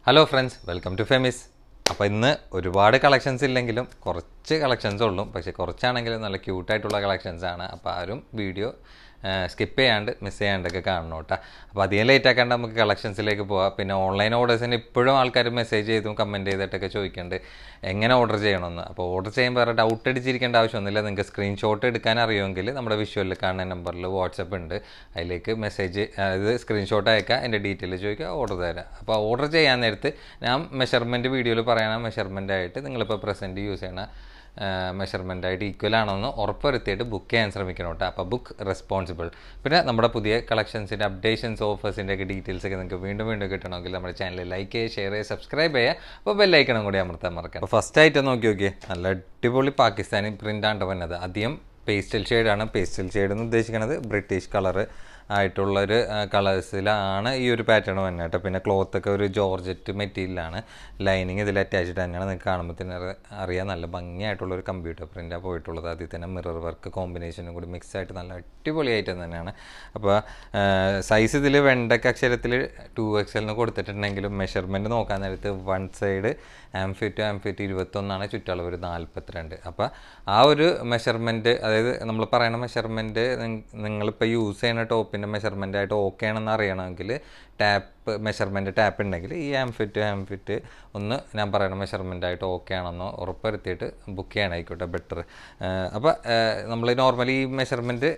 Hello friends, welcome to Femis. അപ്പോൾ ഇന്ന് ഒരുപാട് കളക്ഷൻസ് ഇല്ലെങ്കിലും കുറച്ച് കളക്ഷൻസ് ഉള്ളൂ. പക്ഷേ കുറച്ചാണെങ്കിലും നല്ല ക്യൂട്ട് ആയിട്ടുള്ള കളക്ഷൻസ് ആണ്. അപ്പോൾ ആരും വീഡിയോ സ്കിപ്പ് ചെയ്യാണ്ട് മിസ് ചെയ്യാണ്ടൊക്കെ കാണണം കേട്ടോ. അപ്പോൾ അധികം ലേറ്റ് ആക്കാണ്ട് നമുക്ക് കളക്ഷൻസിലേക്ക് പോകാം. പിന്നെ ഓൺലൈൻ ഓർഡേഴ്സിന് ഇപ്പോഴും ആൾക്കാർ മെസ്സേജ് ചെയ്തും കമൻറ്റ് ചെയ്തിട്ടൊക്കെ ചോദിക്കുന്നുണ്ട് എങ്ങനെ ഓർഡർ ചെയ്യണമെന്ന്. അപ്പോൾ ഓർഡർ ചെയ്യുമ്പോൾ വേറെ ഡൗട്ട് അടിച്ചിരിക്കേണ്ട ആവശ്യമൊന്നുമില്ല. നിങ്ങൾക്ക് സ്ക്രീൻഷോട്ട് എടുക്കാൻ അറിയുമെങ്കിൽ നമ്മുടെ വിഷ്വലിൽ കാണുന്ന നമ്പറിൽ വാട്സപ്പ് ഉണ്ട്. അതിലേക്ക് മെസ്സേജ് അത് സ്ക്രീൻഷോട്ട് അയക്കുക, എൻ്റെ ഡീറ്റെയിൽ ചോദിക്കുക, ഓർഡർ തരാം. അപ്പോൾ ഓർഡർ ചെയ്യാൻ നേരത്ത് ഞാൻ മെഷർമെൻറ്റ് വീഡിയോയിൽ പറയണ മെഷർമെൻറ്റായിട്ട് നിങ്ങളിപ്പോൾ പ്രസൻറ്റ് യൂസ് ചെയ്യണ മെഷർമെൻറ്റായിട്ട് ഈക്വൽ ആണെന്ന് ഉറപ്പുവരുത്തിയിട്ട് ബുക്ക് ചെയ്യാൻ ശ്രമിക്കണം കേട്ടോ. അപ്പോൾ ബുക്ക് റെസ്പോൺസിബിൾ. പിന്നെ നമ്മുടെ പുതിയ കളക്ഷൻസിൻ്റെ അപ്ഡേഷൻസ് ഓഫേഴ്സിൻ്റെ ഒക്കെ ഡീറ്റെയിൽസ് ഒക്കെ നിങ്ങൾക്ക് വീണ്ടും കിട്ടണമെങ്കിൽ നമ്മുടെ ചാനൽ ലൈക്ക് ചെയ്യുക, ഷെയർ ചെയ്യുക, സബ്സ്ക്രൈബ് ചെയ്യുക. അപ്പോൾ ബെല്ലൈക്കണം കൂടി അമർത്താൻ മറക്കാം. അപ്പോൾ ഫസ്റ്റ് ആയിട്ട് നോക്കിയേ, നല്ല അടിപൊളി പാകിസ്ഥാനി പ്രിൻ്റാണ് വന്നത്. അധികം പേസ്റ്റൽ ഷെയ്ഡാണ്. പേസ്റ്റൽ ഷെയ്ഡ് എന്ന് ഉദ്ദേശിക്കുന്നത് ബ്രിട്ടീഷ് കളറ് ആയിട്ടുള്ളൊരു കളേഴ്സിലാണ് ഈ ഒരു പാറ്റേൺ വന്നത് കേട്ടോ. പിന്നെ ക്ലോത്തൊക്കെ ഒരു ജോർജറ്റ് മെറ്റീരിയലാണ്. ലൈനിങ് ഇതിൽ അറ്റാച്ച്ഡ് തന്നെയാണ്. നിങ്ങൾക്ക് കാണുമ്പോൾ തന്നെ അറിയാം നല്ല ഭംഗിയായിട്ടുള്ളൊരു കമ്പ്യൂട്ടർ പ്രിൻ്റാണ് പോയിട്ടുള്ളത്. അതിൽ തന്നെ മിറർ വർക്ക് കോമ്പിനേഷനും കൂടി മിക്സ് ആയിട്ട് നല്ല അടിപൊളി ഐറ്റം തന്നെയാണ്. അപ്പോൾ സൈസ് ഇതിൽ വെണ്ടക്ക അക്ഷരത്തിൽ 2XL കൊടുത്തിട്ടുണ്ടെങ്കിലും മെഷർമെൻറ്റ് നോക്കാൻ നേരത്ത് വൺ സൈഡ് ആംഫിറ്റ് 21 ചുറ്റളവ് ഒരു 42. അപ്പോൾ ആ ഒരു മെഷർമെൻറ്റ്, അതായത് നമ്മൾ പറയുന്ന മെഷർമെൻറ്റ് നിങ്ങളിപ്പോൾ യൂസ് ചെയ്യുന്ന ടോപ്പിൻ്റെ മെഷർമെൻറ്റായിട്ട് ഓക്കെ ആണെന്ന് അറിയണമെങ്കിൽ മെഷർമെൻറ്റ് ടാപ്പ് ഉണ്ടെങ്കിൽ ഈ ആംഫിറ്റ് ഒന്ന് ഞാൻ പറയുന്ന മെഷർമെൻറ്റായിട്ട് ഓക്കെ ആണെന്ന് ഉറപ്പുവരുത്തിയിട്ട് ബുക്ക് ചെയ്യണമായിക്കോട്ടെ ബെറ്റർ. അപ്പോൾ നമ്മൾ നോർമലി ഈ മെഷർമെൻറ്റ്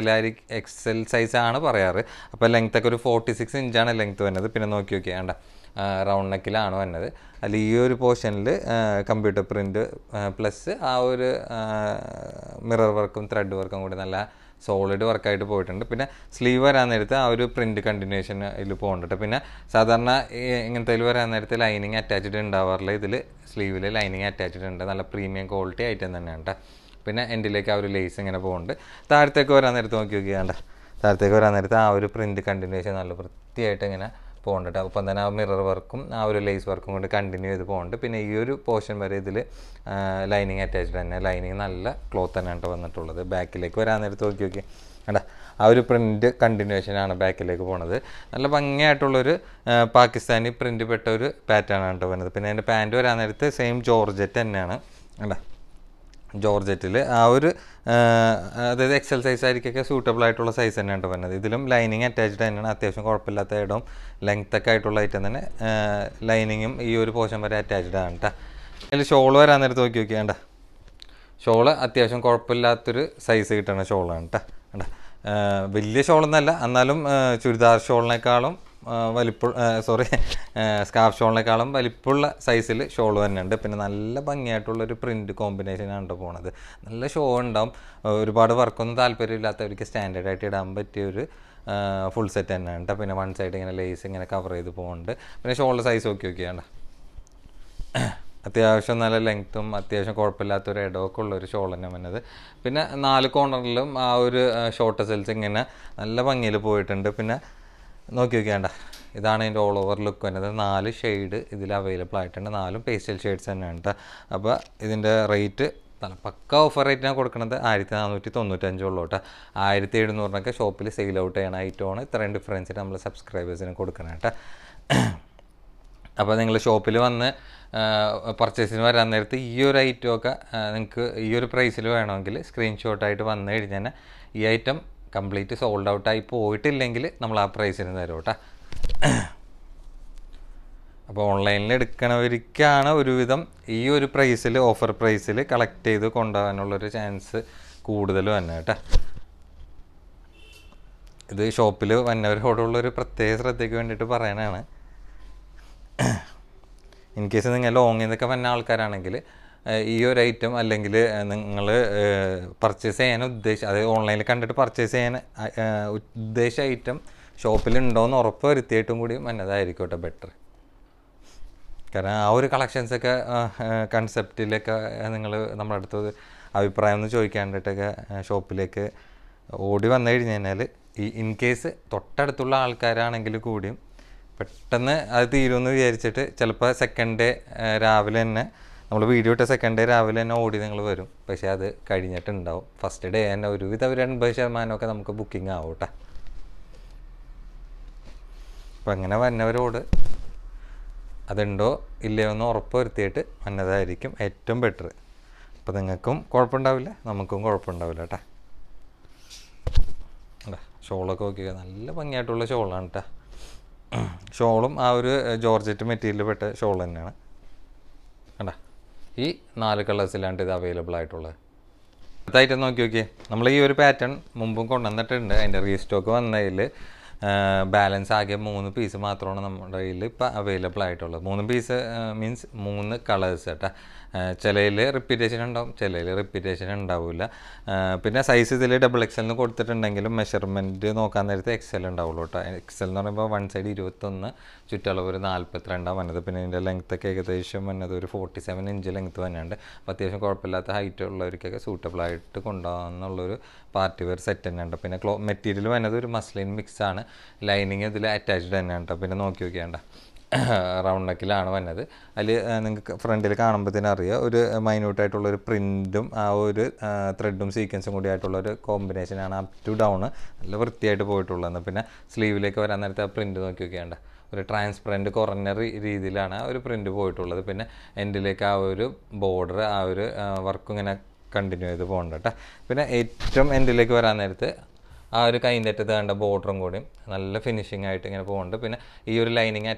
എക്സൽ സൈസാണ് പറയാറ്. അപ്പോൾ ലെങ്ത്തൊക്കെ ഒരു 46 ഇഞ്ചാണ് ലെങ്ത്ത് വരുന്നത്. പിന്നെ നോക്കി വേണ്ട റൗണ്ട് നെക്കിലാണ് വന്നത്. അതിൽ ഈ ഒരു പോർഷനിൽ കമ്പ്യൂട്ടർ പ്രിൻ്റ് പ്ലസ് ആ ഒരു മിറർ വർക്കും ത്രെഡ് വർക്കും കൂടി നല്ല സോളിഡ് വർക്കായിട്ട് പോയിട്ടുണ്ട്. പിന്നെ സ്ലീവ് വരാൻ നേരത്ത് ആ ഒരു പ്രിൻ്റ് കണ്ടിന്യൂഷൻ ഇതിൽ പോകുന്നുണ്ട്. പിന്നെ സാധാരണ ഇങ്ങനത്തെ വരാൻ നേരത്ത് ലൈനിങ് അറ്റാച്ച്ഡ് ഉണ്ടാവാറില്ല. ഇതിൽ സ്ലീവിൽ ലൈനിങ് അറ്റാച്ച്ഡ് ഉണ്ട്. നല്ല പ്രീമിയം ക്വാളിറ്റി ഐറ്റം തന്നെയാണ്. പിന്നെ എൻഡിലേക്ക് ആ ഒരു ലേസ് ഇങ്ങനെ പോകുന്നുണ്ട്. താഴത്തേക്ക് വരാൻ നേരത്ത് നോക്കിയാണ്ട താഴത്തേക്ക് വരാൻ നേരത്ത് ആ ഒരു പ്രിൻ്റ് കണ്ടിന്യൂഷൻ നല്ല വൃത്തിയായിട്ട് ഇങ്ങനെ പോകുന്നുണ്ട്. അപ്പം തന്നെ ആ മിറർ വർക്കും ആ ഒരു ലേസ് വർക്കും കൊണ്ട് കണ്ടിന്യൂ ചെയ്ത് പോകുന്നുണ്ട്. പിന്നെ ഈ ഒരു പോർഷൻ വരെ ഇതിൽ ലൈനിങ് അറ്റാച്ച്ഡ് തന്നെ. ലൈനിങ് നല്ല ക്ലോത്ത് തന്നെയാണ് വന്നിട്ടുള്ളത്. ബാക്കിലേക്ക് വരാൻ നേരത്ത് നോക്കി വേണ്ട ആ ഒരു പ്രിൻ്റ് കണ്ടിന്യൂഷനാണ് ബാക്കിലേക്ക് പോണത്. നല്ല ഭംഗിയായിട്ടുള്ളൊരു പാകിസ്ഥാനി പ്രിൻ്റ് പെട്ട ഒരു പാറ്റേൺ ആണ് വരുന്നത്. പിന്നെ അതിൻ്റെ പാൻറ്റ് വരാൻ നേരത്ത് സെയിം ജോർജറ്റ് തന്നെയാണ്. വേണ്ട ജോർജറ്റിൽ ആ ഒരു അതായത് എക്സൽ സൈസ് ആയിരിക്കൊക്കെ സൂട്ടബിൾ ആയിട്ടുള്ള സൈസ് തന്നെയാണ് വരുന്നത്. ഇതിലും ലൈനിങ് അറ്റാച്ച്ഡ് തന്നെയാണ്. അത്യാവശ്യം കുഴപ്പമില്ലാത്ത ഇടവും ലെങ്ത്തൊക്കെ ആയിട്ടുള്ള ഐറ്റം തന്നെ. ലൈനിങ്ങും ഈ ഒരു പോർഷൻ വരെ അറ്റാച്ച്ഡ് ആണ് കേട്ടോ. അതിൽ ഷോൾ വരാൻ നേരത്ത് വേണ്ട ഷോള് അത്യാവശ്യം കുഴപ്പമില്ലാത്തൊരു സൈസ് കിട്ടുന്ന ഷോളാണ് കേട്ടോ. വേണ്ട വലിയ ഷോളൊന്നല്ല, എന്നാലും ചുരിദാർ ഷോളിനേക്കാളും സ്കാർഫ് ഷോളിനേക്കാളും വലിപ്പമുള്ള സൈസിൽ ഷോൾ തന്നെയുണ്ട്. പിന്നെ നല്ല ഭംഗിയായിട്ടുള്ളൊരു പ്രിൻ്റ് കോമ്പിനേഷനാണ് പോണത്. നല്ല ഷോ ഉണ്ടാവും. ഒരുപാട് വർക്കൊന്നും താല്പര്യമില്ലാത്തവർക്ക് സ്റ്റാൻഡേർഡായിട്ട് ഇടാൻ പറ്റിയൊരു ഫുൾ സെറ്റ് തന്നെയാണ് കേട്ടോ. പിന്നെ വൺ സൈഡ് ഇങ്ങനെ ലേസ് ഇങ്ങനെ കവർ ചെയ്ത് പോകുന്നുണ്ട്. പിന്നെ ഷോളിൻ്റെ സൈസ് നോക്കിയാണ്ട അത്യാവശ്യം നല്ല ലെങ്ത്തും അത്യാവശ്യം കുഴപ്പമില്ലാത്തൊരു ഇടമൊക്കെ ഉള്ളൊരു ഷോൾ തന്നെ വന്നത്. പിന്നെ 4 കോർണറിലും ആ ഒരു ഷോർട്ട് സെൽസ് ഇങ്ങനെ നല്ല ഭംഗിയിൽ പോയിട്ടുണ്ട്. പിന്നെ നോക്കിയാണ്ട ഇതാണ് ഇതിൻ്റെ ഓൾ ഓവർ ലുക്ക് വരുന്നത്. 4 ഷെയ്ഡ് ഇതിൽ അവൈലബിൾ ആയിട്ടുണ്ട്. 4 പേസ്റ്റൽ ഷെയ്ഡ്സ് തന്നെയാണ് കേട്ടോ. അപ്പോൾ ഇതിൻ്റെ റേറ്റ് പക്ക ഓഫർ റേറ്റിനാണ് കൊടുക്കുന്നത്. 1495 ഉള്ളൂ കേട്ടോ. 1700 ഷോപ്പിൽ സെയിൽ ഔട്ട് ചെയ്യണ ഐറ്റമാണ്. ഇത്രയും ഡിഫറൻസിന് നമ്മൾ സബ്സ്ക്രൈബേഴ്സിന് കൊടുക്കണം കേട്ടോ. അപ്പോൾ നിങ്ങൾ ഷോപ്പിൽ വന്ന് പർച്ചേസിന് വരാൻ നേരത്ത് ഈ ഒരു ഐറ്റമൊക്കെ നിങ്ങൾക്ക് ഈ ഒരു പ്രൈസിൽ വേണമെങ്കിൽ സ്ക്രീൻഷോട്ടായിട്ട് വന്നു കഴിഞ്ഞാൽ ഈ ഐറ്റം കംപ്ലീറ്റ് സോൾഡ് ഔട്ടായി പോയിട്ടില്ലെങ്കിൽ നമ്മൾ ആ പ്രൈസിന് തരും കേട്ടോ. അപ്പോൾ ഓൺലൈനിൽ എടുക്കണവർക്കാണ് ഒരുവിധം ഈ ഒരു പ്രൈസിൽ ഓഫർ പ്രൈസിൽ കളക്ട് ചെയ്ത് കൊണ്ടുപോകാനുള്ളൊരു ചാൻസ് കൂടുതൽ തന്നെ കേട്ടോ. ഇത് ഷോപ്പിൽ വന്നവരോടുള്ളൊരു പ്രത്യേക ശ്രദ്ധയ്ക്ക് വേണ്ടിയിട്ട് പറയാനാണ്. ഇൻ കേസ് നിങ്ങൾ ലോങ്ങിൽ നിന്നൊക്കെ വന്ന ആൾക്കാരാണെങ്കിൽ ഈ ഒരു ഐറ്റം അല്ലെങ്കിൽ നിങ്ങൾ പർച്ചേസ് ചെയ്യാൻ അതായത് ഓൺലൈനിൽ കണ്ടിട്ട് പർച്ചേസ് ചെയ്യാൻ ഉദ്ദേശിച്ച ഐറ്റം ഷോപ്പിലുണ്ടോയെന്ന് ഉറപ്പ് വരുത്തിയിട്ടും കൂടി വന്നതായിരിക്കട്ടെ ബെറ്റർ. കാരണം ആ ഒരു കളക്ഷൻസൊക്കെ കൺസെപ്റ്റിലൊക്കെ നിങ്ങൾ നമ്മുടെ അടുത്ത് അഭിപ്രായം ഒന്ന് ചോദിക്കാണ്ടിട്ടൊക്കെ ഷോപ്പിലേക്ക് ഓടി വന്നു കഴിഞ്ഞാൽ ഇൻ കേസ് തൊട്ടടുത്തുള്ള ആൾക്കാരാണെങ്കിൽ കൂടിയും പെട്ടെന്ന് അത് തീരുമെന്ന് വിചാരിച്ചിട്ട് ചിലപ്പോൾ സെക്കൻഡ് ഡേ രാവിലെ തന്നെ നമ്മൾ വീഡിയോ ഇട്ട സെക്കൻഡ് ഡേ രാവിലെ തന്നെ ഓടി നിങ്ങൾ വരും. പക്ഷേ അത് കഴിഞ്ഞിട്ടുണ്ടാവും. ഫസ്റ്റ് ഡേ തന്നെ ഒരുവിധം 80% നമുക്ക് ബുക്കിംഗ് ആവും കേട്ടോ. അപ്പം അങ്ങനെ വന്നവരോട് അതുണ്ടോ ഇല്ലയോ എന്ന് ഉറപ്പ് വരുത്തിയിട്ട് വന്നതായിരിക്കും ഏറ്റവും ബെറ്റർ. അപ്പോൾ നിങ്ങൾക്കും കുഴപ്പമുണ്ടാവില്ല, നമുക്കും കുഴപ്പമുണ്ടാവില്ല കേട്ടോ. അല്ല ഷോളൊക്കെ നോക്കിയാൽ നല്ല ഭംഗിയായിട്ടുള്ള ഷോളാണ് കേട്ടോ. ഷോളും ആ ഒരു ജോർജറ്റ് മെറ്റീരിയൽ പെട്ട ഷോൾ തന്നെയാണ് കണ്ടാ. ഈ 4 കളേഴ്സിലാണ് ഇത് അവൈലബിൾ ആയിട്ടുള്ളത്. അടുത്തായിട്ട് നോക്കിയേ, നമ്മൾ ഈ ഒരു പാറ്റേൺ മുമ്പും കൊണ്ടുവന്നിട്ടുണ്ട്. അതിൻ്റെ റീസ്റ്റോക്ക് വന്നതിൽ ബാലൻസ് ആകെ 3 പീസ് മാത്രമാണ് നമ്മുടെ കയ്യിൽ ഇപ്പോൾ അവൈലബിൾ ആയിട്ടുള്ളത്. 3 പീസ് മീൻസ് 3 കളേഴ്സ് കേട്ടോ. ചിലയിൽ റിപ്പീറ്റേഷൻ ഉണ്ടാവും, ചിലയിൽ റിപ്പീറ്റേഷൻ ഉണ്ടാവില്ല. പിന്നെ സൈസ് ഇതിൽ XXL കൊടുത്തിട്ടുണ്ടെങ്കിലും മെഷർമെൻറ്റ് നോക്കാൻ നേരത്തെ XL ഉണ്ടാവുള്ളൂ കേട്ടോ. XL എന്ന് പറയുമ്പോൾ വൺ സൈഡ് 21, ചുറ്റളവ് ഒരു 42 വന്നത്. പിന്നെ ഇതിൻ്റെ ലെങ്ത്തൊക്കെ ഏകദേശം വന്നത് ഒരു 47 ഇഞ്ച് ലെങ്ത്ത് തന്നെയുണ്ട്. അപ്പോൾ അത്യാവശ്യം കുഴപ്പമില്ലാത്ത ഹൈറ്റ് ഉള്ളവർക്കൊക്കെ സൂട്ടബിളായിട്ട് കൊണ്ടുപോകാമെന്നുള്ളൊരു പാർട്ടി വെയർ സെറ്റ് തന്നെയുണ്ട്. പിന്നെ മെറ്റീരിയൽ വന്നത് ഒരു മസ്ലിൻ മിക്സാണ്. ലൈനിങ് ഇതിൽ അറ്റാച്ച്ഡ് തന്നെയാണ് കേട്ടോ. പിന്നെ നോക്കി നോക്കിയാണ്ട റൗണ്ട് നെക്കിലാണ് വന്നത്. അതിൽ നിങ്ങൾക്ക് ഫ്രണ്ടിൽ കാണുമ്പോഴത്തേനും അറിയാം ഒരു മൈന്യൂട്ടായിട്ടുള്ളൊരു പ്രിൻറ്റും ആ ഒരു ത്രെഡും സീക്വൻസും കൂടി ആയിട്ടുള്ളൊരു കോമ്പിനേഷനാണ് അപ് ടു ഡൗൺ നല്ല വൃത്തിയായിട്ട് പോയിട്ടുള്ളത്. പിന്നെ സ്ലീവിലേക്ക് വരാൻ നേരത്തെ ആ പ്രിൻറ്റ് നോക്കി നോക്കിയാണ്ട ഒരു ട്രാൻസ്പെറൻറ്റ് കുറഞ്ഞ രീതിയിലാണ് ആ ഒരു പ്രിൻറ്റ് പോയിട്ടുള്ളത്. പിന്നെ എൻഡിലേക്ക് ആ ഒരു ബോർഡർ ആ ഒരു വർക്കും ഇങ്ങനെ കണ്ടിന്യൂ ചെയ്ത് പോകണ്ട കേട്ടോ. പിന്നെ ഏറ്റവും എൻഡിലേക്ക് വരാൻ നേരത്ത് ആ ഒരു കൈൻ്റെ അറ്റത്ത് കണ്ട ബോർഡറും കൂടി നല്ല ഫിനിഷിംഗ് ആയിട്ട് ഇങ്ങനെ പോകുന്നുണ്ട്. പിന്നെ ഈ ഒരു ലൈനിങ്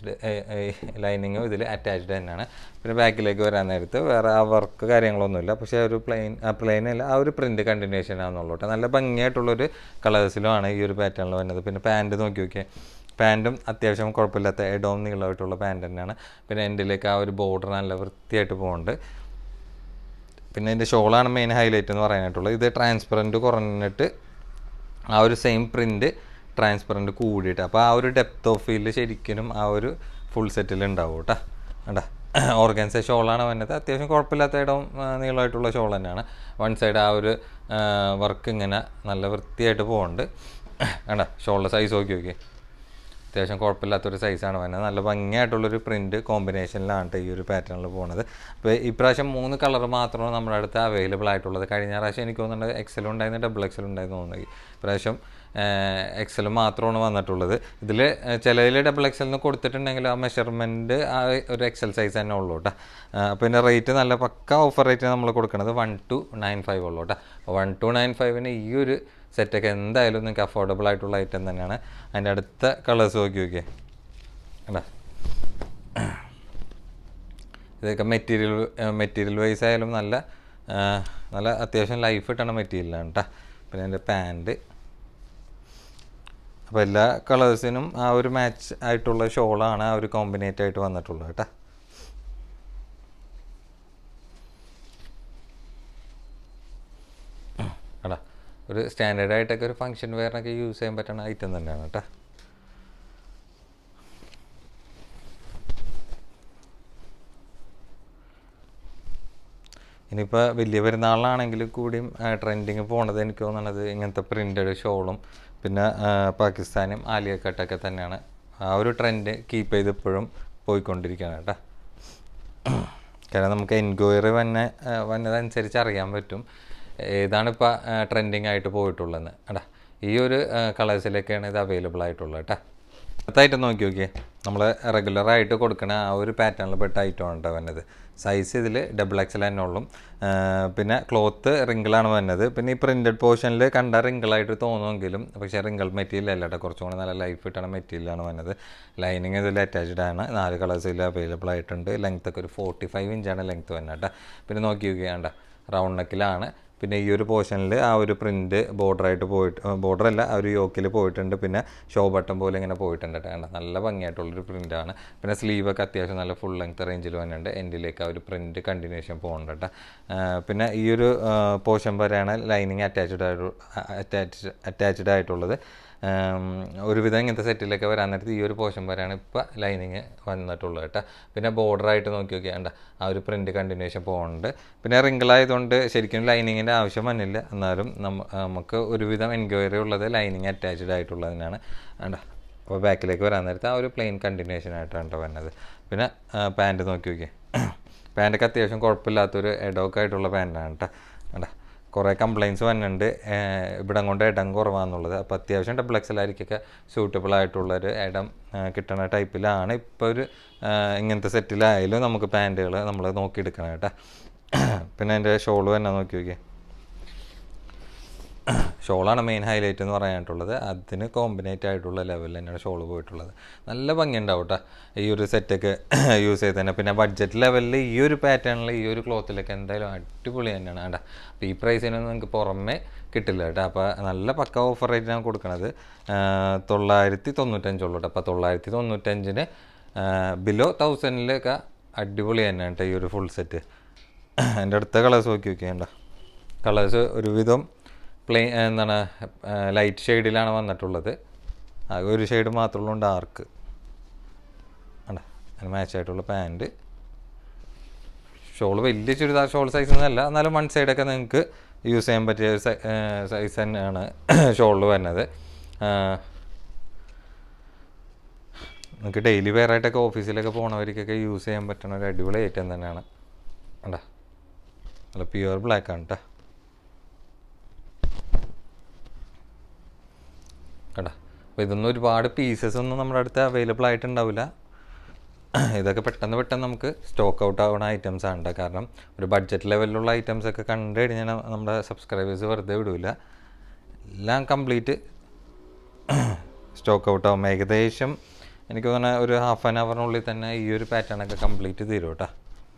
ലൈനിങ്ങും ഇതിൽ അറ്റാച്ച്ഡ് തന്നെയാണ്. പിന്നെ ബാക്കിലേക്ക് വരാൻ നേരത്ത് വേറെ ആ വർക്ക് കാര്യങ്ങളൊന്നുമില്ല. പക്ഷേ ഒരു പ്ലെയിനല്ല, ആ ഒരു പ്രിൻറ്റ് കണ്ടിന്യൂഷൻ ആണെന്നുള്ളൂ കേട്ടോ. നല്ല ഭംഗിയായിട്ടുള്ളൊരു കളേഴ്സിലുമാണ് ഈ ഒരു പാറ്റേണിൽ വരുന്നത്. പിന്നെ പാൻറ്റ് നോക്കി നോക്കിയാൽ പാൻറ്റും അത്യാവശ്യം കുഴപ്പമില്ലാത്ത എഡോം നീളമായിട്ടുള്ള പാൻറ്റ് തന്നെയാണ്. പിന്നെ എൻഡിലേക്ക് ആ ഒരു ബോർഡർ നല്ല വൃത്തിയായിട്ട് പോകുന്നുണ്ട്. പിന്നെ ഇതിൻ്റെ ഷോളാണ് മെയിൻ ഹൈലൈറ്റ് എന്ന് പറയാനായിട്ടുള്ളത്. ഇത് ട്രാൻസ്പെറൻറ്റ് കുറഞ്ഞിട്ട് ആ ഒരു സെയിം പ്രിൻറ്റ് ട്രാൻസ്പെറൻറ്റ് കൂടിയിട്ട്, അപ്പോൾ ആ ഒരു ഡെപ്ത് ഓഫ് ഫീൽഡ് ശരിക്കും ആ ഒരു ഫുൾ സെറ്റിൽ ഉണ്ടാവും കേട്ടോ. കേട്ടാ ഓർഗൻസ ഷോളാണ് വന്നത്. അത്യാവശ്യം കുഴപ്പമില്ലാത്ത ഇടവും നീളമായിട്ടുള്ള ഷോൾ തന്നെയാണ്. വൺ സൈഡ് ആ ഒരു വർക്ക് ഇങ്ങനെ നല്ല വൃത്തിയായിട്ട് പോകുന്നുണ്ട്. കേട്ടാ ഷോളിൻ്റെ സൈസ് നോക്കി അത്യാവശ്യം കുഴപ്പമില്ലാത്തൊരു സൈസാണ് വരുന്നത്. നല്ല ഭംഗിയായിട്ടുള്ളൊരു പ്രിൻറ്റ് കോമ്പിനേഷനിലാണ് ഈ ഒരു പാറ്റേണിൽ പോകുന്നത്. അപ്പോൾ ഇപ്രാവശ്യം 3 കളർ മാത്രമാണ് നമ്മുടെ അടുത്ത് അവൈലബിൾ ആയിട്ടുള്ളത്. കഴിഞ്ഞ പ്രാവശ്യം എനിക്ക് തോന്നുന്നുണ്ട് XL ഉണ്ടായിരുന്നു, XXL ഉണ്ടായിരുന്നു തോന്നുന്നത്. ഇപ്രാവശ്യം XL മാത്രമാണ് വന്നിട്ടുള്ളത്. ഇതിൽ ചിലതിൽ XXL കൊടുത്തിട്ടുണ്ടെങ്കിൽ ആ മെഷർമെൻറ്റ് ആ ഒരു XL സൈസ് തന്നെ ഉള്ളൂ കേട്ടോ. അപ്പോൾ ഇതിൻ്റെ റേറ്റ് നല്ല പക്ക ഓഫർ റേറ്റ് നമ്മൾ കൊടുക്കുന്നത് 1295 ഉള്ളൂ കേട്ടോ. അപ്പോൾ 1295 ഈ ഒരു സെറ്റൊക്കെ എന്തായാലും നിങ്ങൾക്ക് അഫോർഡബിൾ ആയിട്ടുള്ള ഐറ്റം തന്നെയാണ്. അതിൻ്റെ അടുത്ത കളേഴ്സ് നോക്കിയേ കേട്ടോ. ഇതൊക്കെ മെറ്റീരിയൽ വൈസ് ആയാലും നല്ല അത്യാവശ്യം ലൈഫ് കിട്ടണ മെറ്റീരിയലാണ് കേട്ടോ. പിന്നെ എൻ്റെ പാൻറ്റ് അപ്പോൾ എല്ലാ കളേഴ്സിനും ആ ഒരു മാച്ച് ആയിട്ടുള്ള ഷോളാണ് ആ ഒരു കോമ്പിനേറ്റ് ആയിട്ട് വന്നിട്ടുള്ളത് കേട്ടോ. കേട്ടോ ഒരു സ്റ്റാൻഡേർഡായിട്ടൊക്കെ ഒരു ഫംഗ്ഷൻ വെയറിനൊക്കെ യൂസ് ചെയ്യാൻ പറ്റുന്ന ഐറ്റം തന്നെയാണ് കേട്ടോ. ഇനിയിപ്പോൾ വലിയ പെരുന്നാളിനാണെങ്കിൽ കൂടിയും ട്രെൻഡിങ് പോണത് എനിക്ക് തോന്നുന്നത് ഇങ്ങനത്തെ പ്രിൻ്റഡ് ഷോളും പിന്നെ പാകിസ്ഥാനും ആലിയ കട്ടൊക്കെ തന്നെയാണ്. ആ ഒരു ട്രെൻഡ് കീപ്പ് ചെയ്ത് ഇപ്പോഴും പോയിക്കൊണ്ടിരിക്കുകയാണ് കേട്ടോ. കാരണം നമുക്ക് എൻക്വയറി വന്നതനുസരിച്ച് അറിയാൻ പറ്റും ഏതാണ് ഇപ്പോൾ ട്രെൻഡിങ് ആയിട്ട് പോയിട്ടുള്ളതെന്ന് കേട്ടോ. ഈ ഒരു കളേഴ്സിലൊക്കെയാണ് ഇത് അവൈലബിൾ ആയിട്ടുള്ളത് കേട്ടോ. അടുത്തായിട്ട് നോക്കിയേ, നമ്മൾ റെഗുലറായിട്ട് കൊടുക്കുന്ന ആ ഒരു പാറ്റേണിൽ പെട്ട ഐറ്റമാണ് കേട്ടോ വന്നത്. സൈസ് ഇതിൽ XXL തന്നെ ഉള്ളൂ. പിന്നെ ക്ലോത്ത് റിങ്കിളാണ് വന്നത്. പിന്നെ ഈ പ്രിൻറ്റഡ് പോർഷനിൽ കണ്ട റിങ്കിളായിട്ട് തോന്നുമെങ്കിലും പക്ഷേ റിങ്കിൾ മെറ്റീരിയൽ അല്ല കേട്ടോ, കുറച്ചും കൂടി നല്ല ലൈഫ് കിട്ടണ മെറ്റീരിയലാണ് വന്നത്. ലൈനിങ് ഇതിൽ അറ്റാച്ച്ഡ് ആണ്. 4 കളേഴ്സിൽ അവൈലബിൾ ആയിട്ടുണ്ട്. ലെങ്ത്തൊക്കെ ഒരു 45 ഇഞ്ചാണ് ലെങ്ത്ത് വന്നത് കേട്ടോ. പിന്നെ നോക്കിയാണ് റൗണ്ട് നെക്കിലാണ്. പിന്നെ ഈ ഒരു പോർഷനിൽ ആ ഒരു പ്രിൻറ്റ് ബോർഡറായിട്ട് ബോർഡറല്ല ആ ഒരു യോക്കിൽ പോയിട്ടുണ്ട്. പിന്നെ ഷോ ബട്ടൺ പോലെ ഇങ്ങനെ പോയിട്ടുണ്ട് കേട്ടോ. നല്ല ഭംഗിയായിട്ടുള്ളൊരു പ്രിൻ്റാണ്. പിന്നെ സ്ലീവൊക്കെ അത്യാവശ്യം നല്ല ഫുൾ ലെങ്ത് റേഞ്ചിൽ വന്നിട്ടുണ്ട്. എൻഡിലേക്ക് ആ ഒരു പ്രിൻറ്റ് കണ്ടിന്യൂഷൻ പോകുന്നുണ്ട് കേട്ടോ. പിന്നെ ഈ ഒരു പോർഷൻ വരെയാണ് ലൈനിങ് അറ്റാച്ച്ഡ് ആയിട്ടുള്ളത്. ഒരുവിധം ഇങ്ങനത്തെ സെറ്റിലൊക്കെ വരാൻ നേരത്ത് ഈ ഒരു പോർഷൻ വരെയാണ് ഇപ്പോൾ ലൈനിങ് വന്നിട്ടുള്ളത് കേട്ടോ. പിന്നെ ബോർഡറായിട്ട് നോക്കിയാണ്ട ആ ഒരു പ്രിൻറ്റ് കണ്ടിന്യൂഷൻ പോകുന്നുണ്ട്. പിന്നെ റിങ്കിളായതുകൊണ്ട് ശരിക്കും ലൈനിങ്ങിൻ്റെ ആവശ്യം വന്നില്ല. എന്നാലും നമുക്ക് ഒരുവിധം എൻക്വയറി ഉള്ളത് ലൈനിങ് അറ്റാച്ച്ഡ് ആയിട്ടുള്ളതിനാണ് വേണ്ട. അപ്പോൾ ബാക്കിലേക്ക് വരാൻ നേരത്ത് ആ ഒരു പ്ലെയിൻ കണ്ടിന്യൂഷൻ ആയിട്ടാണ് കേട്ടോ വരുന്നത്. പിന്നെ പാൻറ്റ് നോക്കിയേ, പാൻറ്റൊക്കെ അത്യാവശ്യം കുഴപ്പമില്ലാത്തൊരു എഡോക്ക് ആയിട്ടുള്ള പാൻറ്റാണ് കേട്ടോ. വേണ്ട കുറേ കംപ്ലയിൻറ്റ്സ് വന്നിട്ടുണ്ട് ഇവിടെ കൊണ്ട് ഇടം കുറവാണെന്നുള്ളത്. അപ്പോൾ അത്യാവശ്യം XXL ആയിരിക്കൊക്കെ സ്യൂട്ടബിൾ ആയിട്ടുള്ളൊരു ഇടം കിട്ടുന്ന ടൈപ്പിലാണ് ഇപ്പോൾ ഒരു ഇങ്ങനത്തെ സെറ്റിലായാലും നമുക്ക് പാൻറ്റുകൾ നമ്മൾ നോക്കിയെടുക്കണം കേട്ടോ. പിന്നെ എൻ്റെ ഷോള് തന്നെ നോക്കി നോക്കിയേ. ഷോളാണ് മെയിൻ ഹൈലൈറ്റ് എന്ന് പറയാനായിട്ടുള്ളത്. അതിന് കോമ്പിനേറ്റ് ആയിട്ടുള്ള ലെവലിൽ തന്നെയാണ് ഷോള് പോയിട്ടുള്ളത്. നല്ല ഭംഗിയുണ്ടാവും കേട്ടോ ഈ ഒരു സെറ്റൊക്കെ യൂസ് ചെയ്ത് തന്നെ. പിന്നെ ബഡ്ജറ്റ് ലെവലിൽ ഈ ഒരു പാറ്റേണിൽ ഈ ഒരു ക്ലോത്തിലൊക്കെ എന്തായാലും അടിപൊളി തന്നെയാണ് കേട്ടോ. അപ്പോൾ ഈ പ്രൈസിനൊന്നും നിങ്ങൾക്ക് പുറമേ കിട്ടില്ല കേട്ടോ. അപ്പോൾ നല്ല പക്ക ഓഫർ റേറ്റിനാണ് കൊടുക്കുന്നത്. 995 ഉള്ളൂ കേട്ടോ. അപ്പോൾ 995-ന് ബിലോ 1000-ലൊക്കെ അടിപൊളി തന്നെയാണ് കേട്ടോ ഈ ഒരു ഫുൾ സെറ്റ്. എൻ്റെ അടുത്ത കളേഴ്സ് നോക്കി നോക്കിയേണ്ട. കളേഴ്സ് ഒരുവിധം എന്താണ് ലൈറ്റ് ഷെയ്ഡിലാണ് വന്നിട്ടുള്ളത്. ആകെ ഒരു ഷെയ്ഡ് മാത്രമുള്ളൂ ഡാർക്ക്. ആണ് അതിന് മാച്ചായിട്ടുള്ള പാൻറ്റ്. ഷോൾ വലിയ ചുരിദാർ ഷോൾ സൈസ് ഒന്നുമല്ല, എന്നാലും വൺ സൈഡൊക്കെ നിങ്ങൾക്ക് യൂസ് ചെയ്യാൻ പറ്റിയ സൈസ് തന്നെയാണ് ഷോളിൽ വരുന്നത്. നിങ്ങൾക്ക് ഡെയിലി വെയർ ആയിട്ടൊക്കെ ഓഫീസിലൊക്കെ പോകണവർക്കൊക്കെ യൂസ് ചെയ്യാൻ പറ്റുന്ന ഒരു അടിപൊളി ഐറ്റം തന്നെയാണ്. കണ്ടാ നല്ല പ്യുവർ ബ്ലാക്ക് ആണ് കേട്ടോ. കേട്ടോ അപ്പോൾ ഇതൊന്നും ഒരുപാട് പീസസ് ഒന്നും നമ്മുടെ അടുത്ത് അവൈലബിൾ ആയിട്ടുണ്ടാവില്ല. ഇതൊക്കെ പെട്ടെന്ന് നമുക്ക് സ്റ്റോക്ക് ഔട്ട് ആവുന്ന ഐറ്റംസ് ആണ്. കാരണം ഒരു ബഡ്ജറ്റ് ലെവലിലുള്ള ഐറ്റംസ് ഒക്കെ കണ്ടു കഴിഞ്ഞാൽ നമ്മുടെ സബ്സ്ക്രൈബേഴ്സ് വെറുതെ വിടില്ല. എല്ലാം കംപ്ലീറ്റ് സ്റ്റോക്ക് ഔട്ട് ആവും. ഏകദേശം എനിക്ക് തോന്നുന്നത് ഒരു ഹാഫ് ആൻ അവറിനുള്ളിൽ തന്നെ ഈ ഒരു പാറ്റേണൊക്കെ കംപ്ലീറ്റ് തീരും കേട്ടോ.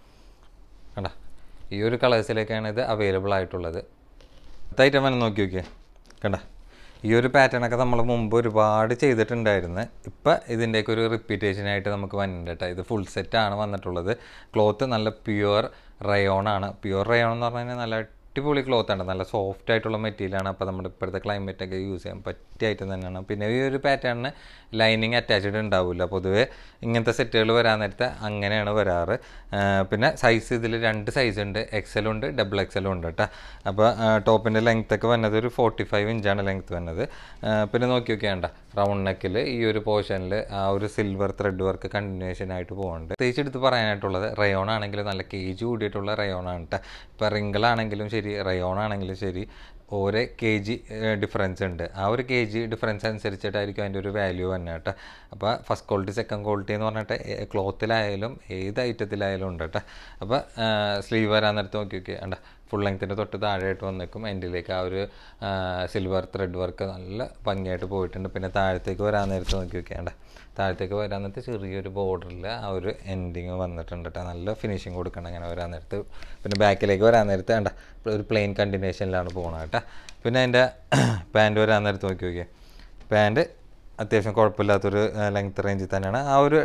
കണ്ടാ ഈ ഒരു കളേഴ്സിലേക്കാണ് ഇത് അവൈലബിൾ ആയിട്ടുള്ളത്. അടുത്ത ഐറ്റം വേണം നോക്കി നോക്കിയേ. കണ്ട ഈ ഒരു പാറ്റേണൊക്കെ നമ്മൾ മുമ്പ് ഒരുപാട് ചെയ്തിട്ടുണ്ടായിരുന്നു. ഇപ്പം ഇതിൻ്റെയൊക്കെ ഒരു റിപ്പീറ്റേഷനായിട്ട് നമുക്ക് വന്നിട്ടുണ്ട് കേട്ടോ. ഇത് ഫുൾ സെറ്റാണ് വന്നിട്ടുള്ളത്. ക്ലോത്ത് നല്ല പ്യുവർ റയോണാണ്. പ്യുവർ റയോൺ എന്ന് പറഞ്ഞു കഴിഞ്ഞാൽ നല്ല അടിപൊളി ക്ലോത്താണ്. നല്ല സോഫ്റ്റ് ആയിട്ടുള്ള മെറ്റീരിയലാണ്. അപ്പോൾ നമ്മുടെ ഇപ്പോഴത്തെ ക്ലൈമറ്റൊക്കെ യൂസ് ചെയ്യാൻ പറ്റിയ ഐറ്റം തന്നെയാണ്. പിന്നെ ഈ ഒരു പാറ്റേണിന് ലൈനിങ് അറ്റാച്ച്ഡ് ഉണ്ടാവില്ല. പൊതുവേ ഇങ്ങനത്തെ സെറ്റുകൾ വരാൻ നേരത്തെ അങ്ങനെയാണ് വരാറ്. പിന്നെ സൈസ് ഇതിൽ 2 സൈസ് ഉണ്ട്, XL ഉണ്ട്, XXL ഉണ്ട് കേട്ടോ. അപ്പോൾ ടോപ്പിൻ്റെ ലെങ്ത്തൊക്കെ വന്നത് ഒരു 45 ഇഞ്ചാണ് ലെങ്ത്ത് വന്നത്. പിന്നെ നോക്കി നോക്കിയാണ്ട റൗണ്ട് നെക്കിൽ ഈ ഒരു പോർഷനിൽ ആ ഒരു സിൽവർ ത്രെഡ് വർക്ക് കണ്ടിന്യൂഷൻ ആയിട്ട് പോകുന്നുണ്ട്. പ്രത്യേകിച്ച് എടുത്ത് പറയാനായിട്ടുള്ളത് റയോൺ ആണെങ്കിലും നല്ല കേജ് കൂടിയിട്ടുള്ള റയോണാണ് കേട്ടോ. ഇപ്പോൾ റിങ്കിളാണെങ്കിലും ശരി റയോൺ ആണെങ്കിലും ശരി ഓരോ KG ഡിഫറൻസ് ഉണ്ട്. ആ ഒരു KG ഡിഫറൻസ് അനുസരിച്ചിട്ടായിരിക്കും അതിൻ്റെ ഒരു വാല്യൂ തന്നെ കേട്ടോ. അപ്പോൾ ഫസ്റ്റ് ക്വാളിറ്റി സെക്കൻഡ് ക്വാളിറ്റി എന്ന് പറഞ്ഞിട്ട് ക്ലോത്തിലായാലും ഏത് ഐറ്റത്തിലായാലും ഉണ്ട് കേട്ടോ. അപ്പോൾ സ്ലീവ് വരാൻ നേരത്ത് നോക്കി നോക്കി വേണ്ട ഫുൾ ലെങ്ത്തിൻ്റെ തൊട്ട് താഴെയായിട്ട് വന്നേക്കും. എൻഡിലേക്ക് ആ ഒരു സിൽവർ ത്രെഡ് വർക്ക് നല്ല ഭംഗിയായിട്ട് പോയിട്ടുണ്ട്. പിന്നെ താഴത്തേക്ക് വരാൻ നേരത്ത് നോക്കി നോക്കിയാണ്ട താഴത്തേക്ക് വരാൻ നേരത്ത് ചെറിയൊരു ബോർഡറിൽ ആ ഒരു എൻഡിങ് വന്നിട്ടുണ്ട് കേട്ടോ. നല്ല ഫിനിഷിങ് കൊടുക്കണം അങ്ങനെ വരാൻ നേരത്ത്. പിന്നെ ബാക്കിലേക്ക് വരാൻ നേരത്ത് വേണ്ട ഒരു പ്ലെയിൻ കണ്ടിന്യൂഷനിലാണ് പോകുന്നത് കേട്ടോ. പിന്നെ അതിൻ്റെ പാൻറ്റ് വരാൻ നേരത്ത് നോക്കി നോക്കിയാൽ പാൻറ്റ് അത്യാവശ്യം കുഴപ്പമില്ലാത്തൊരു ലെങ്ത്ത് റേഞ്ചിൽ തന്നെയാണ്. ആ ഒരു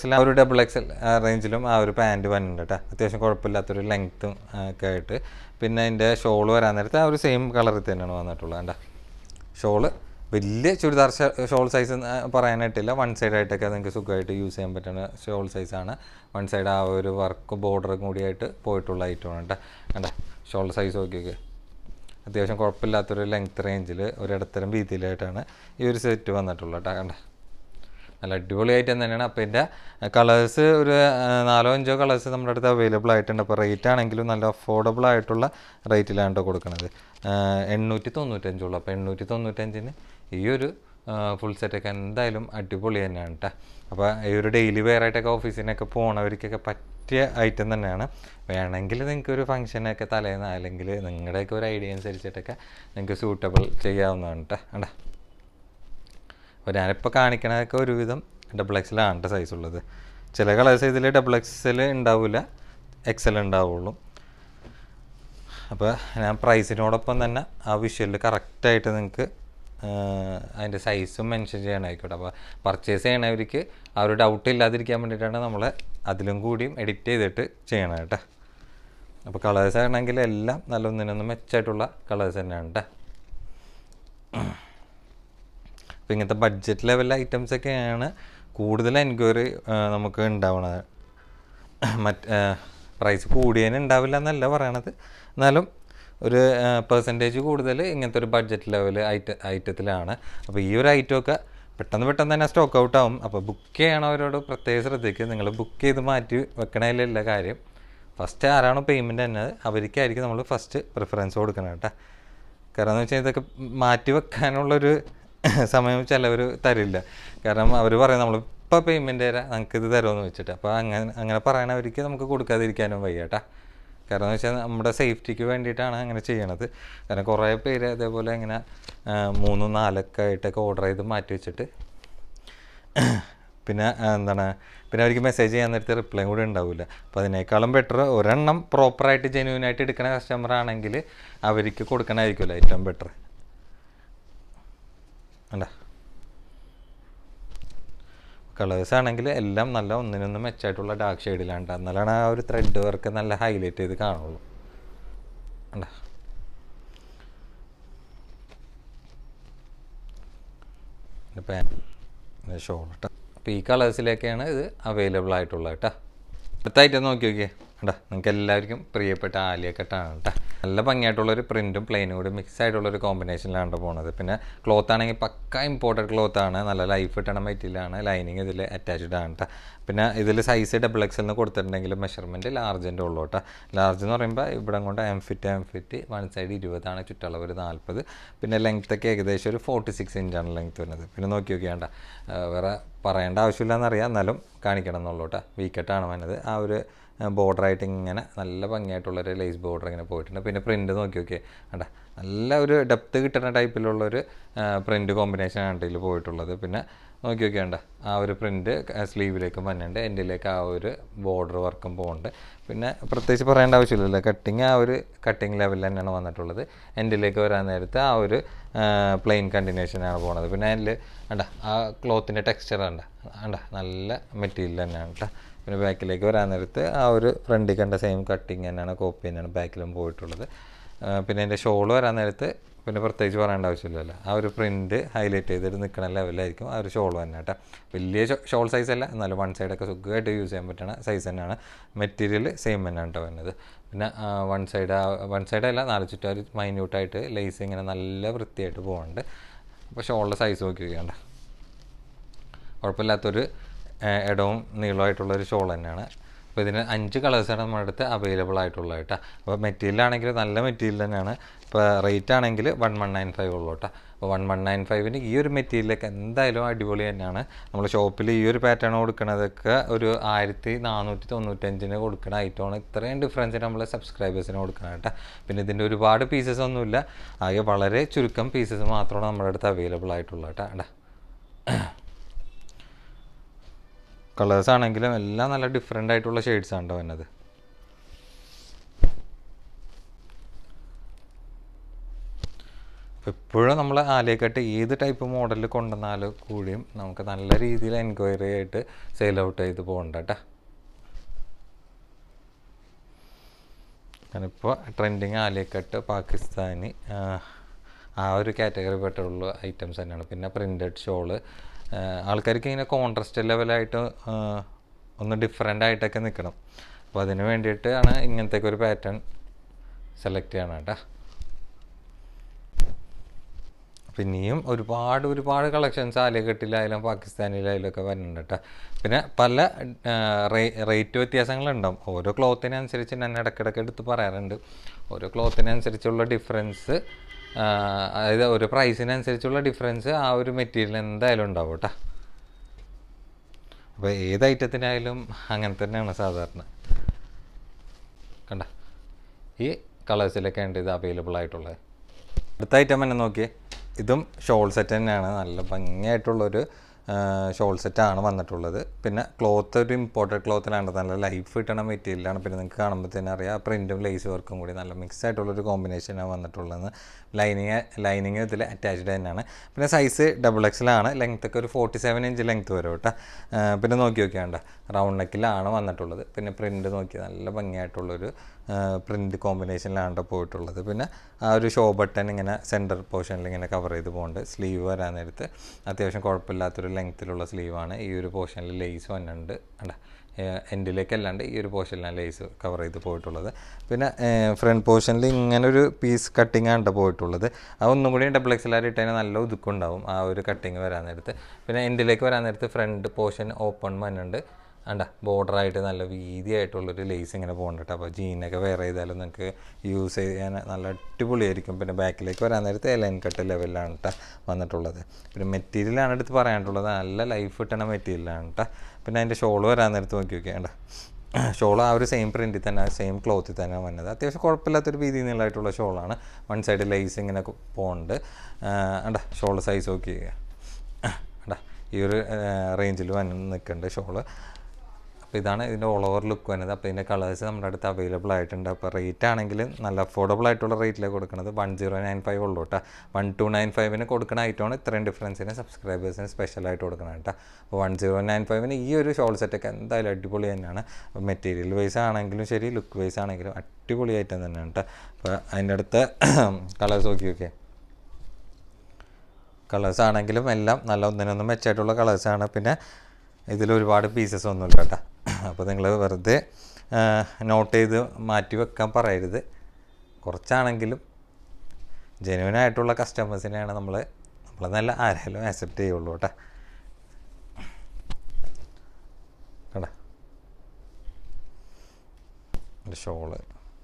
XXL റേഞ്ചിലും ആ ഒരു പാൻറ്റ് വന്നിട്ടുണ്ട് കേട്ടോ. അത്യാവശ്യം കുഴപ്പമില്ലാത്തൊരു ലെങ്ത്തും ഒക്കെ ആയിട്ട്. പിന്നെ അതിൻ്റെ ഷോള് വരാൻ നേരത്ത് ആ ഒരു സെയിം കളറിൽ തന്നെയാണ് വന്നിട്ടുള്ളത്. കണ്ട ഷോള് വലിയ ചുരിദാർ ഷോൾ സൈസ് പറയാനായിട്ടില്ല. വൺ സൈഡായിട്ടൊക്കെ നിങ്ങൾക്ക് സുഖമായിട്ട് യൂസ് ചെയ്യാൻ പറ്റുന്ന ഷോൾ സൈസാണ്. വൺ സൈഡ് ആ ഒരു വർക്ക് ബോർഡർ കൂടിയായിട്ട് പോയിട്ടുള്ള ഐറ്റമാണ് കേട്ടോ. കണ്ട ഷോൾ സൈസ് നോക്കിയൊക്കെ അത്യാവശ്യം കുഴപ്പമില്ലാത്തൊരു ലെങ്ത്ത് റേഞ്ചിൽ ഒരിടത്തരം വീതിയിലായിട്ടാണ് ഈ ഒരു സെറ്റ് വന്നിട്ടുള്ളത് കേട്ടോ. കണ്ട നല്ല അടിപൊളി ഐറ്റം തന്നെയാണ്. അപ്പോൾ ഇതിൻ്റെ കളേഴ്സ് ഒരു 4-5 കളേഴ്സ് നമ്മുടെ അടുത്ത് അവൈലബിൾ ആയിട്ടുണ്ട്. അപ്പോൾ റേറ്റ് ആണെങ്കിലും നല്ല അഫോർഡബിൾ ആയിട്ടുള്ള റേറ്റിലാണ് കേട്ടോ കൊടുക്കുന്നത്. 895 ഉള്ളൂ. അപ്പോൾ 895-ന് ഈ ഒരു ഫുൾ സെറ്റൊക്കെ എന്തായാലും അടിപൊളി തന്നെയാണ് കേട്ടോ. അപ്പോൾ ഈ ഒരു ഡെയിലി വെയർ ആയിട്ടൊക്കെ ഓഫീസിനൊക്കെ പോകണവർക്കൊക്കെ പറ്റിയ ഐറ്റം തന്നെയാണ്. വേണമെങ്കിൽ നിങ്ങൾക്ക് ഒരു ഫംഗ്ഷനൊക്കെ തലേന്ന് അല്ലെങ്കിൽ നിങ്ങളുടെയൊക്കെ ഒരു ഐഡിയ അനുസരിച്ചിട്ടൊക്കെ നിങ്ങൾക്ക് സൂട്ടബിൾ ചെയ്യാവുന്നതാണ് കേട്ടോ. കണ്ടോ അപ്പോൾ ഞാനിപ്പോൾ കാണിക്കണതൊക്കെ ഒരുവിധം XXL ആണ് സൈസ് ഉള്ളത്. ചില കളേഴ്സ് ഇതിൽ XXL ഉണ്ടാവില്ല, XL ഉണ്ടാവുള്ളൂ. അപ്പോൾ ഞാൻ പ്രൈസിനോടൊപ്പം തന്നെ ആ വിഷ്വലിൽ കറക്റ്റായിട്ട് നിങ്ങൾക്ക് അതിൻ്റെ സൈസും മെൻഷൻ ചെയ്യാനായിക്കോട്ടെ. അപ്പോൾ പർച്ചേസ് ചെയ്യണവർക്ക് ആ ഒരു ഡൗട്ട് ഇല്ലാതിരിക്കാൻ വേണ്ടിയിട്ടാണ് നമ്മൾ അതിലും കൂടിയും എഡിറ്റ് ചെയ്തിട്ട് ചെയ്യണം കേട്ടോ. അപ്പോൾ കളേഴ്സ് ആണെങ്കിൽ എല്ലാം നല്ല ഒന്നിനൊന്നും മെച്ചമായിട്ടുള്ള കളേഴ്സ് തന്നെയാണ് കേട്ടോ. അപ്പോൾ ഇങ്ങനത്തെ ബഡ്ജറ്റ് ലെവൽ ഐറ്റംസൊക്കെയാണ് കൂടുതൽ എൻക്വയറി നമുക്ക് ഉണ്ടാവണത്. പ്രൈസ് കൂടിയതിന് ഉണ്ടാവില്ല എന്നല്ല പറയണത്, എന്നാലും ഒരു പെർസെൻറ്റേജ് കൂടുതൽ ഇങ്ങനത്തെ ഒരു ബഡ്ജറ്റ് ലെവൽ ഐറ്റത്തിലാണ്. അപ്പോൾ ഈ ഒരു ഐറ്റമൊക്കെ പെട്ടെന്ന് തന്നെ സ്റ്റോക്ക് ഔട്ട് ആവും. അപ്പോൾ ബുക്ക് ചെയ്യണവരോട് പ്രത്യേകം ശ്രദ്ധിക്കുക. നിങ്ങൾ ബുക്ക് ചെയ്ത് മാറ്റി വെക്കണതിലല്ല കാര്യം, ഫസ്റ്റ് ആരാണോ പേയ്മെൻറ്റ് തന്നെ അവർക്കായിരിക്കും നമ്മൾ ഫസ്റ്റ് പ്രിഫറൻസ് കൊടുക്കണം കേട്ടോ. കാരണം എന്ന് വെച്ചാൽ ഇതൊക്കെ മാറ്റി വെക്കാനുള്ളൊരു സമയം ചിലവർ തരില്ല. കാരണം അവർ പറയും നമ്മളിപ്പോൾ പേയ്മെൻറ്റ് തരാം നമുക്കിത് തരുമെന്ന് വെച്ചിട്ട്. അപ്പോൾ അങ്ങനെ പറയണവർക്ക് നമുക്ക് കൊടുക്കാതിരിക്കാനും വയ്യ കേട്ടോ. കാരണം എന്ന് വെച്ചാൽ നമ്മുടെ സേഫ്റ്റിക്ക് വേണ്ടിയിട്ടാണ് അങ്ങനെ ചെയ്യണത്. കാരണം കുറേ പേര് അതേപോലെ ഇങ്ങനെ 3-4 ആയിട്ടൊക്കെ ഓർഡർ ചെയ്ത് മാറ്റി വെച്ചിട്ട് പിന്നെ അവർക്ക് മെസ്സേജ് ചെയ്യാൻ നേരത്തെ റിപ്ലൈ കൂടി ഉണ്ടാവില്ല. അപ്പോൾ അതിനേക്കാളും ബെറ്റർ ഒരെണ്ണം പ്രോപ്പറായിട്ട് ജെന്യൂനായിട്ട് എടുക്കുന്ന കസ്റ്റമർ ആണെങ്കിൽ അവർക്ക് കൊടുക്കണമായിരിക്കുമല്ലോ ഏറ്റവും ബെറ്റർ. അല്ല കളേഴ്സ് ആണെങ്കിൽ എല്ലാം നല്ല ഒന്നിനൊന്ന് മെച്ചമായിട്ടുള്ള ഡാർക്ക് ഷെയ്ഡിലാണ്. എന്നാലാണ് ആ ഒരു ത്രെഡ് വർക്ക് നല്ല ഹൈലൈറ്റ് ചെയ്ത് കാണുള്ളൂ. അല്ല ഇപ്പം ഷോൾ കേട്ടോ. അപ്പോൾ ഈ കളേഴ്സിലേക്കാണ് ഇത് അവൈലബിൾ ആയിട്ടുള്ളത് കേട്ടോ. അടുത്തായിട്ട് നോക്കി നോക്കിയേ കേട്ടോ. നിങ്ങൾക്ക് എല്ലാവർക്കും പ്രിയപ്പെട്ട ആലിയ കട്ടാണ് കേട്ടോ. നല്ല ഭംഗിയായിട്ടുള്ളൊരു പ്രിൻറ്റും പ്ലെയിനും കൂടി മിക്സ് ആയിട്ടുള്ളൊരു കോമ്പിനേഷനിലാണ് പോകുന്നത്. പിന്നെ ക്ലോത്ത് ആണെങ്കിൽ പക്ക ഇമ്പോർട്ടഡ് ക്ലോത്താണ്, നല്ല ലൈഫ് കിട്ടണ മെറ്റീരിയലാണ്. ലൈനിങ് ഇതിൽ അറ്റാച്ച്ഡ് ആണ് കേട്ടോ. പിന്നെ ഇതിൽ സൈസ് XXL കൊടുത്തിട്ടുണ്ടെങ്കിൽ മെഷർമെൻറ്റ് ലാർജിൻ്റെ ഉള്ളൂ കേട്ടോ. ലാർജ് എന്ന് പറയുമ്പോൾ ഇവിടെ കൊണ്ട് എം ഫിറ്റ് വൺ സൈഡ് 20 ചുറ്റളവ് ഒരു 40. പിന്നെ ലെങ്ത്തൊക്കെ ഏകദേശം ഒരു 46 ഇഞ്ചാണ് ലെങ്ത്ത് വരുന്നത്. പിന്നെ നോക്കി നോക്കിയാണ്ട വേറെ പറയേണ്ട ആവശ്യമില്ലെന്നറിയാം, എന്നാലും കാണിക്കണം എന്നുള്ളൂ കേട്ടോ. വീക്കറ്റാണ് വന്നത്. ആ ഒരു ബോർഡറായിട്ട് ഇങ്ങനെ നല്ല ഭംഗിയായിട്ടുള്ളൊരു ലേസ് ബോർഡർ ഇങ്ങനെ പോയിട്ടുണ്ട്. പിന്നെ പ്രിൻറ്റ് നോക്കി നോക്കിയേ കണ്ട, നല്ല ഒരു ഡെപ്ത് കിട്ടുന്ന ടൈപ്പിലുള്ളൊരു പ്രിൻറ്റ് കോമ്പിനേഷനാണ് ഇതിൽ പോയിട്ടുള്ളത്. പിന്നെ നോക്കി നോക്കിയാണ്ട ആ ഒരു പ്രിൻറ്റ് സ്ലീവിലേക്കും വന്നിട്ടുണ്ട്, എൻഡിലേക്ക് ആ ഒരു ബോർഡർ വർക്കും പോകുന്നുണ്ട്. പിന്നെ പ്രത്യേകിച്ച് പറയേണ്ട ആവശ്യമില്ലല്ലോ, കട്ടിങ് ആ ഒരു കട്ടിങ് ലെവലിൽ തന്നെയാണ് വന്നിട്ടുള്ളത്. എൻഡിലേക്ക് വരാൻ നേരത്ത് ആ ഒരു പ്ലെയിൻ കണ്ടിന്യൂഷനാണ് പോകുന്നത്. പിന്നെ അതിൽ കണ്ട ആ ക്ലോത്തിൻ്റെ ടെക്സ്ചർ കണ്ട നല്ല മെറ്റീരിയൽ തന്നെയാണ് കേട്ടോ. പിന്നെ ബാക്കിലേക്ക് വരാൻ നേരത്ത് ആ ഒരു ഫ്രണ്ടിൽ കണ്ട സെയിം കട്ടിങ് തന്നെയാണ്, കോപ്പി തന്നെയാണ് ബാക്കിലും പോയിട്ടുള്ളത്. പിന്നെ എൻ്റെ ഷോൾ വരാൻ നേരത്ത് പിന്നെ പ്രത്യേകിച്ച് പറയേണ്ട ആവശ്യമില്ലല്ലോ, ആ ഒരു പ്രിൻറ്റ് ഹൈലൈറ്റ് ചെയ്തിട്ട് നിൽക്കുന്ന ലെവലായിരിക്കും ആ ഒരു ഷോൾ തന്നെ കേട്ടോ. വലിയ ഷോൾ സൈസല്ല, എന്നാലും വൺ സൈഡൊക്കെ സുഖമായിട്ട് യൂസ് ചെയ്യാൻ പറ്റുന്ന സൈസ് തന്നെയാണ്. മെറ്റീരിയൽ സെയിം തന്നെയാണ് കേട്ടോ വരുന്നത്. പിന്നെ വൺ സൈഡല്ല 4 ചുറ്റും ഒരു മൈന്യൂട്ടായിട്ട് ലേസ് ഇങ്ങനെ നല്ല വൃത്തിയായിട്ട് പോകുന്നുണ്ട്. അപ്പോൾ ഷോളിൻ്റെ സൈസ് നോക്കി വയ്ക്കേണ്ട, കുഴപ്പമില്ലാത്തൊരു ഇടവും നീളമായിട്ടുള്ളൊരു ഷോൾ തന്നെയാണ്. അപ്പോൾ ഇതിന് 5 കളേഴ്സാണ് നമ്മുടെ അടുത്ത് അവൈലബിൾ ആയിട്ടുള്ളത് കേട്ടോ. അപ്പോൾ മെറ്റീരിയലാണെങ്കിൽ നല്ല മെറ്റീരിയൽ തന്നെയാണ്. ഇപ്പോൾ റേറ്റ് ആണെങ്കിൽ 1195 ഉള്ളൂ കേട്ടോ. അപ്പോൾ 1195 ഈ ഒരു മെറ്റീരിയലൊക്കെ എന്തായാലും അടിപൊളി തന്നെയാണ്. നമ്മൾ ഷോപ്പിൽ ഈ ഒരു പാറ്റേൺ കൊടുക്കണതൊക്കെ ഒരു 1495 കൊടുക്കുന്ന ഐറ്റമാണ്. ഇത്രയും ഡിഫറൻസ് നമ്മൾ സബ്സ്ക്രൈബേഴ്സിന് കൊടുക്കണം കേട്ടോ. പിന്നെ ഇതിൻ്റെ ഒരുപാട് പീസസ് ഒന്നുമില്ല, ആകെ വളരെ ചുരുക്കം പീസസ് മാത്രമാണ് നമ്മുടെ അടുത്ത് അവൈലബിൾ ആയിട്ടുള്ളത് കേട്ടോ. കളേഴ്സ് ആണെങ്കിലും എല്ലാം നല്ല ഡിഫറെൻ്റ് ആയിട്ടുള്ള ഷെയ്ഡ്സാണ് കേട്ടോ വരുന്നത്. അപ്പോൾ ഇപ്പോഴും നമ്മൾ ആലിയക്കട്ട് ഏത് ടൈപ്പ് മോഡലിൽ കൊണ്ടുവന്നാലും കൂടിയും നമുക്ക് നല്ല രീതിയിൽ എൻക്വയറി ആയിട്ട് സെയിൽ ഔട്ട് ചെയ്ത് പോകണ്ട കേട്ടോ. ഞാനിപ്പോൾ ട്രെൻഡിങ് ആലിയക്കട്ട് പാകിസ്ഥാനി ആ ഒരു കാറ്റഗറി പെട്ടുള്ള ഐറ്റംസ് തന്നെയാണ്. പിന്നെ പ്രിൻറ്റഡ് ഷോള് ആൾക്കാർക്ക് ഇങ്ങനെ കോൺട്രാസ്റ്റ് ലെവലായിട്ട് ഒന്ന് ഡിഫറെൻ്റ് ആയിട്ടൊക്കെ നിൽക്കണം. അപ്പോൾ അതിന് വേണ്ടിയിട്ടാണ് ഇങ്ങനത്തേക്ക് ഒരു പാറ്റേൺ സെലക്ട് ചെയ്യണം കേട്ടോ. പിന്നെയും ഒരുപാട് കളക്ഷൻസ് ആലിയക്കട്ടിലായാലും പാകിസ്ഥാനിലായാലും ഒക്കെ വരുന്നുണ്ട് കേട്ടോ. പിന്നെ പല റേറ്റ് വ്യത്യാസങ്ങളുണ്ടാവും. ഓരോ ക്ലോത്തിനനുസരിച്ച് ഞാൻ ഇടയ്ക്കിടയ്ക്ക് എടുത്ത് പറയാറുണ്ട്. ഓരോ ക്ലോത്തിനനുസരിച്ചുള്ള ഡിഫറൻസ്, അതായത് ഒരു പ്രൈസിനനുസരിച്ചുള്ള ഡിഫറൻസ് ആ ഒരു മെറ്റീരിയൽ എന്തായാലും ഉണ്ടാവും കേട്ടോ. അപ്പോൾ ഏത് ഐറ്റത്തിനായാലും അങ്ങനെ തന്നെയാണ് സാധാരണ. കണ്ട ഈ കളേഴ്സിലൊക്കെ ഉണ്ട് ഇത് അവൈലബിൾ ആയിട്ടുള്ളത്. അടുത്ത ഐറ്റം തന്നെ നോക്കിയേ, ഇതും ഷോൾ സെറ്റ് തന്നെയാണ്. നല്ല ഭംഗിയായിട്ടുള്ളൊരു ഷോൾ സെറ്റാണ് വന്നിട്ടുള്ളത്. പിന്നെ ക്ലോത്ത് ഒരു ഇമ്പോർട്ടഡ് ക്ലോത്തിലാണ്, നല്ല ലൈഫ് കിട്ടണ മെറ്റീരിയലാണ്. പിന്നെ നിങ്ങൾക്ക് കാണുമ്പോൾ തന്നെ അറിയാം പ്രിൻറ്റും ലേസ് വർക്കും കൂടി നല്ല മിക്സ് ആയിട്ടുള്ളൊരു കോമ്പിനേഷനാണ് വന്നിട്ടുള്ളത്. ലൈനിങ് ഇതിൽ അറ്റാച്ച്ഡ് തന്നെയാണ്. പിന്നെ സൈസ് XXL ആണ്. ലെങ്ത്തൊക്കെ ഒരു 47 ഇഞ്ച് ലെങ്ത്ത് വരും കേട്ടോ. പിന്നെ നോക്കി നോക്കിയാണ്ട റൗണ്ട് നെക്കിലാണ് വന്നിട്ടുള്ളത്. പിന്നെ പ്രിൻറ്റ് നോക്കി നല്ല ഭംഗിയായിട്ടുള്ളൊരു പ്രിൻറ്റ് കോമ്പിനേഷനിലാണ് പോയിട്ടുള്ളത്. പിന്നെ ആ ഒരു ഷോ ബട്ടൺ ഇങ്ങനെ സെൻറ്റർ പോർഷനിൽ ഇങ്ങനെ കവർ ചെയ്ത് പോകുന്നുണ്ട്. സ്ലീവ് വരാൻ നേരത്ത് അത്യാവശ്യം കുഴപ്പമില്ലാത്തൊരു ലെങ്ത്തിലുള്ള സ്ലീവാണ്. ഈ ഒരു പോർഷനിൽ ലേസ് വന്നിട്ടുണ്ട് കണ്ട, എൻഡിലേക്കല്ലാണ്ട് ഈ ഒരു പോർഷനിലാണ് ലേസ് കവർ ചെയ്ത് പോയിട്ടുള്ളത്. പിന്നെ ഫ്രണ്ട് പോർഷനിൽ ഇങ്ങനൊരു പീസ് കട്ടിങ് ആണ് പോയിട്ടുള്ളത്. അതൊന്നും കൂടി XXL ഇട്ടതിന് നല്ല ഒതുക്കുണ്ടാവും ആ ഒരു കട്ടിങ് വരാൻ നേരത്ത്. പിന്നെ എൻഡിലേക്ക് വരാൻ നേരത്ത് ഫ്രണ്ട് പോർഷൻ ഓപ്പൺ വന്നിട്ടുണ്ട്. വേണ്ട ബോർഡറായിട്ട് നല്ല വീതിയായിട്ടുള്ളൊരു ലേസ് ഇങ്ങനെ പോകുന്നുണ്ട്. അപ്പോൾ ജീനൊക്കെ വെയർ ചെയ്താലും നിങ്ങൾക്ക് യൂസ് ചെയ്യാൻ നല്ല അടിപൊളിയായിരിക്കും. പിന്നെ ബാക്കിലേക്ക് വരാൻ നേരത്തെ ലൈൻ കട്ട് ലെവലിലാണ് കേട്ടോ വന്നിട്ടുള്ളത്. പിന്നെ മെറ്റീരിയലാണ് എടുത്ത് പറയാനുള്ളത്, നല്ല ലൈഫ് കിട്ടണ മെറ്റീരിയലാണ് കേട്ടോ. പിന്നെ അതിൻ്റെ ഷോൾ വരാൻ നേരത്ത് നോക്കി നോക്കിയാണ്ട ഷോൾ ആ ഒരു സെയിം പ്രിൻറ്റിൽ തന്നെ സെയിം ക്ലോത്തിൽ തന്നെ വന്നത്. അത്യാവശ്യം കുഴപ്പമില്ലാത്തൊരു വീതി നീളമായിട്ടുള്ള ഷോളാണ്. വൺ സൈഡ് ലേസ് ഇങ്ങനെ പോകുന്നുണ്ട്. അണ്ട ഷോൾ സൈസ് നോക്കി അണ്ട ഈ ഒരു റേഞ്ചിൽ വന്ന് നിൽക്കുന്നുണ്ട് ഷോള്. അപ്പോൾ ഇതാണ് ഇതിൻ്റെ ഓൾ ഓവർ ലുക്ക് വരുന്നത്. അപ്പോൾ ഇതിൻ്റെ കളേഴ്സ് നമ്മുടെ അടുത്ത് അവൈലബിൾ ആയിട്ടുണ്ട്. അപ്പോൾ റേറ്റ് ആണെങ്കിൽ നല്ല അഫോർഡബിൾ ആയിട്ടുള്ള റേറ്റിലേക്ക് കൊടുക്കുന്നത് 1095 ഉള്ളൂ കേട്ടോ. 1295 കൊടുക്കുന്ന ഐറ്റമാണ് ഇത്രയും ഡിഫറൻസിന് സബ്സ്ക്രൈബേഴ്സിന് സ്പെഷ്യലായിട്ട് കൊടുക്കണം കേട്ടോ. അപ്പോൾ 1095 ഈ ഒരു ഷോൾ സെറ്റൊക്കെ എന്തായാലും അടിപൊളി തന്നെയാണ്. അപ്പോൾ മെറ്റീരിയൽ വൈസ് ആണെങ്കിലും ശരി, ലുക്ക് വൈസ് ആണെങ്കിലും അടിപൊളി ഐറ്റം തന്നെയാണ് കേട്ടോ. അപ്പോൾ അതിൻ്റെ അടുത്ത് കളേഴ്സ് നോക്കി കളേഴ്സ് ആണെങ്കിലും എല്ലാം നല്ല ഒന്നിനൊന്നും മെച്ചമായിട്ടുള്ള കളേഴ്സാണ്. പിന്നെ ഇതിൽ ഒരുപാട് പീസസ് ഒന്നുമില്ല കേട്ടോ. അപ്പോൾ നിങ്ങൾ വെറുതെ നോട്ട് ചെയ്ത് മാറ്റി വെക്കാൻ പറയരുത്. കുറച്ചാണെങ്കിലും ജെന്യുവനായിട്ടുള്ള കസ്റ്റമേഴ്സിനെയാണ് നമ്മൾ നല്ല ആരായാലും ആക്സെപ്റ്റ് ചെയ്യുള്ളൂ കേട്ടോ. കേട്ടോ ഷോള്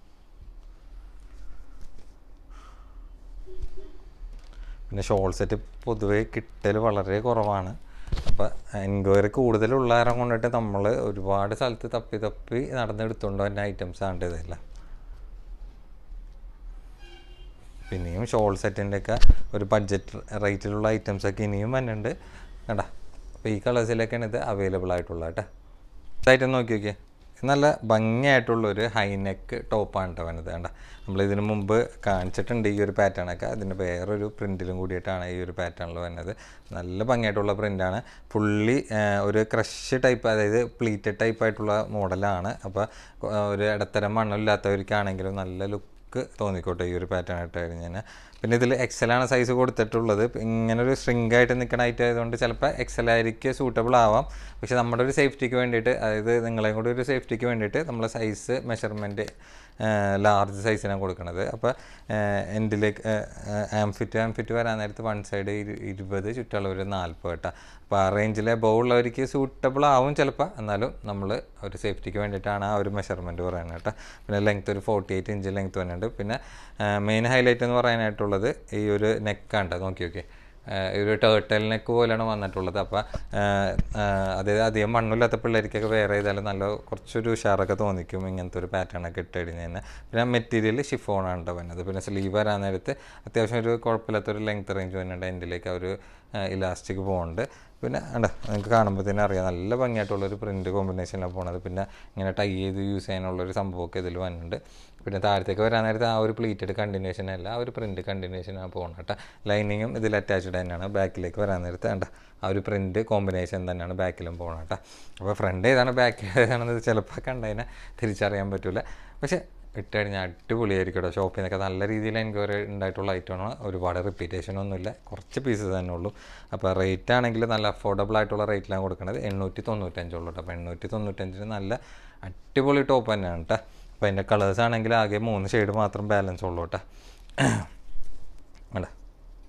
പിന്നെ ഷോൾ സെറ്റ് പൊതുവേ കിട്ടൽ വളരെ കുറവാണ്. അപ്പോൾ എൻക്വയറി കൂടുതലുള്ള കാരണം കൊണ്ടിട്ട് നമ്മൾ ഒരുപാട് സ്ഥലത്ത് തപ്പി നടന്നെടുത്തുകൊണ്ട് തന്നെ ഐറ്റംസ് ആണ് ഇതെല്ലാം. പിന്നെയും ഷോൾ സെറ്റിൻ്റെയൊക്കെ ഒരു ബഡ്ജറ്റ് റേറ്റിലുള്ള ഐറ്റംസൊക്കെ ഇനിയും വന്നിട്ടുണ്ട് കേട്ടോ. അപ്പോൾ ഈ കളേഴ്സിലൊക്കെയാണ് ഇത് അവൈലബിൾ ആയിട്ടുള്ളത് കേട്ടോ. ഐറ്റം നോക്കി നല്ല ഭംഗിയായിട്ടുള്ളൊരു ഹൈനെക്ക് ടോപ്പാണ് കേട്ടോ വന്നത്. വേണ്ട നമ്മളിതിന് മുമ്പ് കാണിച്ചിട്ടുണ്ട് ഈ ഒരു പാറ്റേണൊക്കെ. അതിൻ്റെ വേറൊരു പ്രിൻറ്റിലും കൂടിയിട്ടാണ് ഈ ഒരു പാറ്റേണിൽ വരുന്നത്. നല്ല ഭംഗിയായിട്ടുള്ള പ്രിൻ്റാണ്. ഫുള്ളി ഒരു ക്രഷ് ടൈപ്പ്, അതായത് പ്ലീറ്റഡ് ടൈപ്പായിട്ടുള്ള മോഡലാണ്. അപ്പോൾ ഒരു ഇടത്തരം മണ്ണില്ലാത്തവർക്കാണെങ്കിലും നല്ല ലുക്ക് തോന്നിക്കോട്ടെ ഈ ഒരു പാറ്റേൺ ഇട്ട് കഴിഞ്ഞാൽ. പിന്നെ ഇതിൽ എക്സലാണ് സൈസ് കൊടുത്തിട്ടുള്ളത്. ഇങ്ങനൊരു സ്ട്രിങ്കായിട്ട് നിൽക്കുന്ന ഐറ്റം ആയതുകൊണ്ട് ചിലപ്പോൾ എക്സലായിരിക്കും സൂട്ടബിൾ ആവാം. പക്ഷെ നമ്മുടെ ഒരു സേഫ്റ്റിക്ക് വേണ്ടിയിട്ട്, അതായത് നിങ്ങളെയും കൂടി ഒരു സേഫ്റ്റിക്ക് വേണ്ടിയിട്ട് നമ്മൾ സൈസ് മെഷർമെൻറ്റ് ലാർജ് സൈസിനാണ് കൊടുക്കുന്നത്. അപ്പോൾ എൻഡിലേക്ക് ആംഫിറ്റ് വരാൻ നേരത്ത് വൺ സൈഡ് 20 ചുറ്റളവ് 40 കേട്ടോ. അപ്പോൾ ആ റേഞ്ചിലെ ബോളുള്ളവർക്ക് സൂട്ടബിൾ ആവും ചിലപ്പോൾ. എന്നാലും നമ്മൾ ഒരു സേഫ്റ്റിക്ക് വേണ്ടിയിട്ടാണ് ആ ഒരു മെഷർമെൻറ്റ് പറയുന്നത് കേട്ടോ. പിന്നെ ലെങ്ത്ത് ഒരു 48 ഇഞ്ച് ലെങ്ത്ത് വരുന്നുണ്ട്. പിന്നെ മെയിൻ ഹൈലൈറ്റ് എന്ന് പറയാനായിട്ടുള്ളത് ഈ ഒരു നെക്കാണ്. നോക്കി ഈ ഒരു ടേർട്ടൽ നെക്ക് പോലെയാണ് വന്നിട്ടുള്ളത്. അപ്പോൾ അതായത് അധികം മണ്ണില്ലാത്ത പിള്ളേർക്കൊക്കെ വെയർ ചെയ്താലും നല്ല കുറച്ചൊരു ഉഷാറൊക്കെ തോന്നിക്കും ഇങ്ങനത്തെ ഒരു പാറ്റേണൊക്കെ ഇട്ട് കഴിഞ്ഞാൽ. പിന്നെ മെറ്റീരിയൽ ഷിഫോണാണ് കേട്ടോ വരുന്നത്. പിന്നെ സ്ലീവ് വരാൻ നേരത്ത് അത്യാവശ്യം ഒരു കുഴപ്പമില്ലാത്തൊരു ലെങ്ത്ത് റേഞ്ച് വരുന്നുണ്ട്. എൻഡിലേക്ക് ഒരു ഇലാസ്റ്റിക് പോകുന്നുണ്ട്. പിന്നെ നിങ്ങൾക്ക് കാണുമ്പോൾ തന്നെ അറിയാം നല്ല ഭംഗിയായിട്ടുള്ളൊരു പ്രിൻറ്റ് കോമ്പിനേഷനിലാണ് പോകുന്നത്. പിന്നെ ഇങ്ങനെ ടൈ ചെയ്ത് യൂസ് ചെയ്യാനുള്ളൊരു സംഭവമൊക്കെ ഇതിൽ വന്നിട്ടുണ്ട്. പിന്നെ താഴത്തേക്ക് വരാൻ നേരത്തെ ആ ഒരു പ്ലീറ്റഡ് കണ്ടിന്യൂഷൻ അല്ല, ആ ഒരു പ്രിൻറ്റ് കണ്ടിന്യൂഷനാണ് പോകുന്നത് കേട്ടോ. ലൈനിങ്ങും ഇതിൽ അറ്റാച്ച്ഡ് തന്നെയാണ്. ബാക്കിലേക്ക് വരാൻ നേരത്തെ ആ ഒരു പ്രിൻറ്റ് കോമ്പിനേഷൻ തന്നെയാണ് ബാക്കിലും പോകുന്നത് കേട്ടോ. അപ്പോൾ ഫ്രണ്ട് ഏതാണ് ബാക്ക് ഏതാണെന്ന് ചിലപ്പോൾ കണ്ടതിനെ തിരിച്ചറിയാൻ പറ്റില്ല. പക്ഷേ ഇട്ട് കഴിഞ്ഞാൽ അടിപൊളിയായിരിക്കും കേട്ടോ. ഷോപ്പിൽ നിന്നൊക്കെ നല്ല രീതിയിൽ എൻക്വയറി ഉണ്ടായിട്ടുള്ള ഐറ്റമാണ്. ഒരുപാട് റിപ്പീറ്റേഷനൊന്നുമില്ല, കുറച്ച് പീസസ് തന്നെ ഉള്ളൂ. അപ്പോൾ റേറ്റ് ആണെങ്കിൽ നല്ല അഫോർഡബിൾ ആയിട്ടുള്ള റേറ്റിലാണ് കൊടുക്കുന്നത്. 895 ഉള്ളൂ കേട്ടോ. അപ്പോൾ 895 നല്ല അടിപൊളി ടോപ്പ് തന്നെയാണ് കേട്ടോ. അപ്പോൾ അതിൻ്റെ കളേഴ്സ് ആണെങ്കിൽ ആകെ 3 ഷെയ്ഡ് മാത്രം ബാലൻസ് ഉള്ളൂ കേട്ടോ. വേണ്ട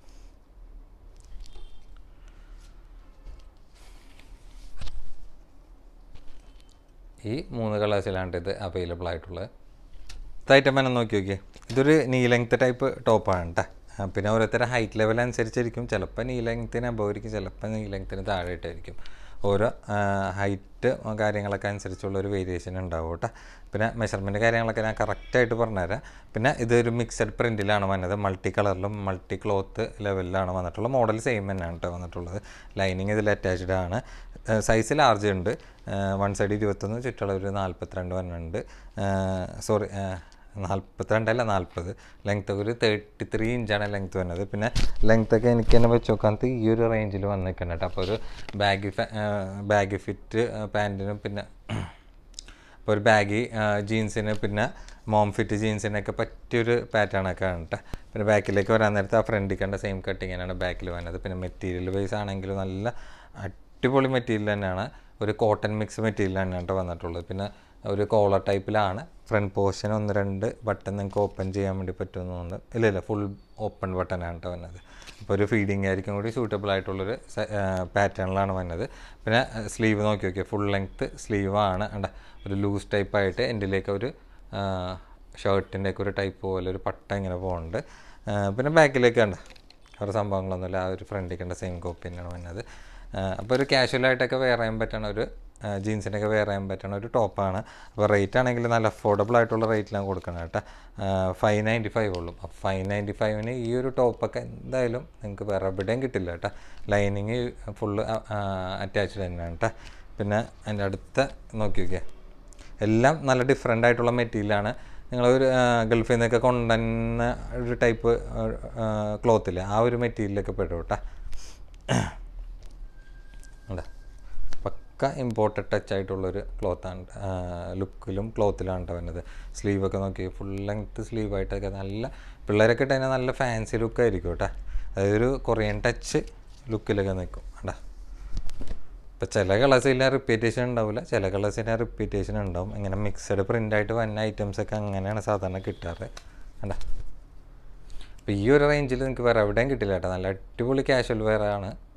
ഈ 3 കളേഴ്സിലാണ് ഇത് അവൈലബിൾ ആയിട്ടുള്ളത്. ഐറ്റം വേണം നോക്കി ഇതൊരു നീ ലെങ്ത്ത് ടൈപ്പ് ടോപ്പാണ് കേട്ടോ. പിന്നെ ഓരോരുത്തരുടെ ഹൈറ്റ് ലെവൽ അനുസരിച്ചായിരിക്കും. ചിലപ്പോൾ നീ ലെങ്ത്തിന് അബോവായിരിക്കും, ചിലപ്പോൾ നീ ലെങ്ത്തിന് താഴെയായിട്ടായിരിക്കും. ഓരോ ഹൈറ്റ് കാര്യങ്ങളൊക്കെ അനുസരിച്ചുള്ളൊരു വേരിയേഷൻ ഉണ്ടാവും കേട്ടോ. പിന്നെ മെഷർമെൻറ്റ് കാര്യങ്ങളൊക്കെ ഞാൻ കറക്റ്റായിട്ട് പറഞ്ഞുതരാം. പിന്നെ ഇതൊരു മിക്സഡ് പ്രിൻറ്റിലാണ് വന്നത്. മൾട്ടി കളറിലും മൾട്ടി ക്ലോത്ത് ലെവലിലാണ് വന്നിട്ടുള്ളത്. മോഡൽ സെയിം തന്നെയാണ് കേട്ടോ വന്നിട്ടുള്ളത്. ലൈനിങ് ഇതിൽ അറ്റാച്ച്ഡ് ആണ്. സൈസ് ലാർജ് ഉണ്ട്. വൺ സൈഡ് 21, ചുറ്റളവ് 42 വരുന്നുണ്ട്. സോറി 42 അല്ല 40. ലെങ്ത്ത് ഒരു 33 ഇഞ്ചാണ് ലെങ്ത്ത് വരുന്നത്. പിന്നെ ലെങ്ത്തൊക്കെ എനിക്ക് തന്നെ വെച്ച് നോക്കാത്ത ഈ ഒരു റേഞ്ചിൽ വന്നിരിക്കണം കേട്ടോ. അപ്പോൾ ഒരു ബാഗി ഫിറ്റ് പാൻറ്റിനും പിന്നെ അപ്പോൾ ഒരു ബാഗി ജീൻസിന് പിന്നെ മോം ഫിറ്റ് ജീൻസിനൊക്കെ പറ്റിയൊരു പാറ്റേണൊക്കെ ആണ് കേട്ടോ. പിന്നെ ബാക്കിലേക്ക് വരാൻ നേരത്തെ ആ ഫ്രണ്ടിൽ കണ്ട സെയിം കട്ടിങ്ങിനാണ് ബാക്കിൽ വരുന്നത്. പിന്നെ മെറ്റീരിയൽ വൈസ് ആണെങ്കിൽ നല്ല അടിപൊളി മെറ്റീരിയൽ തന്നെയാണ്. ഒരു കോട്ടൺ മിക്സ് മെറ്റീരിയൽ തന്നെയാണ് കേട്ടോ വന്നിട്ടുള്ളത്. പിന്നെ ഒരു കോളർ ടൈപ്പിലാണ്. ഫ്രണ്ട് പോർഷൻ 1-2 ബട്ടൺ നിങ്ങൾക്ക് ഓപ്പൺ ചെയ്യാൻ വേണ്ടി പറ്റുന്നുണ്ട്. ഇല്ല ഫുൾ ഓപ്പൺ ബട്ടനാണ് കേട്ടോ വന്നത്. അപ്പോൾ ഒരു ഫീഡിങ് ആയിരിക്കും കൂടി സൂട്ടബിൾ ആയിട്ടുള്ളൊരു പാറ്റേണിലാണ് വന്നത്. പിന്നെ സ്ലീവ് നോക്കി ഫുൾ ലെങ്ത്ത് സ്ലീവാണ്. ഒരു ലൂസ് ടൈപ്പായിട്ട് എൻ്റിലേക്ക് ഒരു ഷർട്ടിൻ്റെയൊക്കെ ഒരു ടൈപ്പ് പോലെ ഒരു പട്ട ഇങ്ങനെ പോകുന്നുണ്ട്. പിന്നെ ബാക്കിലേക്ക് കണ്ട വേറെ സംഭവങ്ങളൊന്നുമില്ല. ആ ഒരു ഫ്രണ്ടിൽ കണ്ട സെയിം കോപ്പി തന്നെയാണ് വന്നത്. അപ്പോൾ ഒരു കാഷ്വലായിട്ടൊക്കെ വെയർ ചെയ്യാൻ പറ്റണ ഒരു ജീൻസിനൊക്കെ വെയർ ചെയ്യാൻ പറ്റണ ഒരു ടോപ്പാണ്. അപ്പോൾ റേറ്റ് ആണെങ്കിൽ നല്ല അഫോർഡബിൾ ആയിട്ടുള്ള റേറ്റിലാണ് കൊടുക്കണം കേട്ടോ. 595 ഉള്ളൂ. അപ്പോൾ 595 ഈ ഒരു ടോപ്പൊക്കെ എന്തായാലും നിങ്ങൾക്ക് വേറെ എവിടെയും കിട്ടില്ല കേട്ടോ. ലൈനിങ് ഫുള്ള് അറ്റാച്ച്ഡ് തന്നെയാണ് കേട്ടോ. പിന്നെ അതിൻ്റെ അടുത്ത നോക്കിയൊക്കെ എല്ലാം നല്ല ഡിഫറെൻ്റ് ആയിട്ടുള്ള മെറ്റീരിയലാണ്. നിങ്ങളൊരു ഗൾഫിൽ നിന്നൊക്കെ കൊണ്ടുവന്ന ഒരു ടൈപ്പ് ക്ലോത്തില്ലേ, ആ ഒരു മെറ്റീരിയലൊക്കെ പെടും കേട്ടോ. പക്ക ഇമ്പോർട്ടഡ് ടച്ച് ആയിട്ടുള്ളൊരു ക്ലോത്താണ്. ലുക്കിലും ക്ലോത്തിലാണ് കേട്ടോ വരുന്നത്. സ്ലീവൊക്കെ നോക്കി ഫുൾ ലെങ്ത്ത് സ്ലീവായിട്ടൊക്കെ നല്ല പിള്ളേരൊക്കെ ഇട്ട് കഴിഞ്ഞാൽ നല്ല ഫാൻസി ലുക്കായിരിക്കും കേട്ടോ. അതായത് ഒരു കൊറിയൻ ടച്ച് ലുക്കിലൊക്കെ നിൽക്കും കേട്ടോ. ഇപ്പോൾ ചില കളേഴ്സിൻ്റെ റിപ്പീറ്റേഷൻ ഉണ്ടാവില്ല, ചില കളേഴ്സിൻ്റെ റിപ്പീറ്റേഷൻ ഉണ്ടാവും. ഇങ്ങനെ മിക്സഡ് പ്രിൻ്റായിട്ട് വന്ന ഐറ്റംസൊക്കെ അങ്ങനെയാണ് സാധാരണ കിട്ടാറ് കേട്ടോ. അപ്പോൾ ഈ ഒരു റേഞ്ചിൽ നിങ്ങൾക്ക് വേറെ എവിടെയും കിട്ടില്ല കേട്ടോ. നല്ല അടിപൊളി കാഷ്വൽ വെയർ ആണ്.